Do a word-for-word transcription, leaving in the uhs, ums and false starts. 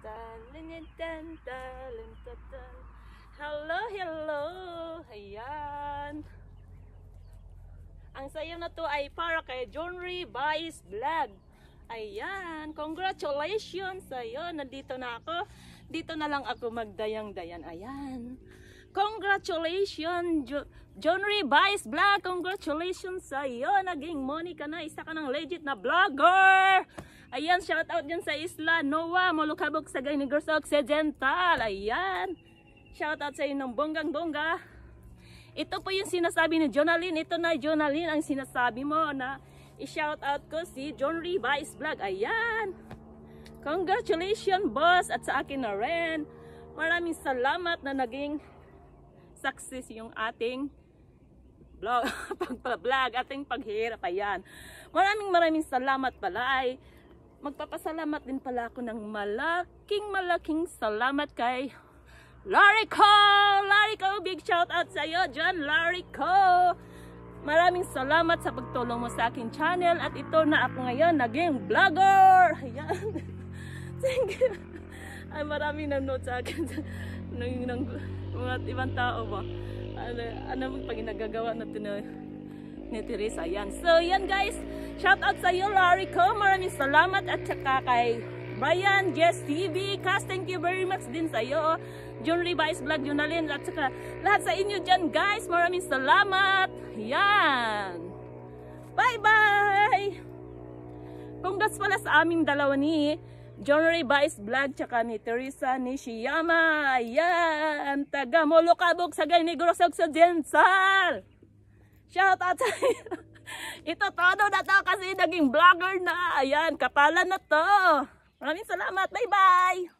tan, tan, tan, tan, tan, tan. Hello, hello. Ayan. Ang sayo na to ay para kay Johnry Vice Vlog. Ayan, congratulations sa'yo. Nandito na ako. Dito na lang ako magdayang-dayan. Ayan. Congratulations, jo Johnry Vice Vlog. Congratulations sa'yo. Naging money ka na. Isa ka ng legit na vlogger. Ayan, shout out dyan sa Isla Noah, Molukabog, Sagay, Negros Occidental. Ayan. Shout out sa inyo ng bonggang-bongga. Ito po yung sinasabi ni Jonalyn. Ito na, Jonalyn, ang sinasabi mo na i-shout out ko si Johnry Vice Vlog. Ayan. Congratulations, boss. At sa akin na rin. Maraming salamat na naging success yung ating vlog, pag-vlog, ating paghirap. Ayan. Maraming maraming salamat pala. Ay, magpapasalamat din pala ako ng malaking malaking salamat kay Larico! Larico, big shout out sa iyo dyan, Larico! Maraming salamat sa pagtulong mo sa aking channel at ito na ako ngayon naging vlogger! Ayan. Thank you. Ay, maraming nanonood sa akin ng, ng mga ibang tao ba? Ano, ano pag nagagawa na ito na ni Teresa. Ayan. So, yan guys. Shout out sa iyo, Larico. Maraming salamat at saka kay Brian, Jess T V, Cass, thank you very much din sa iyo. Johnry Vice Vlog, Jonalyn, at saka lahat sa inyo dyan guys. Maraming salamat. Yan. Bye-bye. Congrats pala sa aming dalawa ni Johnry Vice Vlog, tsaka ni Teresa Nishiyama. Yan. Taga Molukabog, Sagay, Negros Occidental. Shout out sa iyo. Ito todo na to kasi naging vlogger na. Ayan, kapalan na to. Maraming salamat. Bye-bye.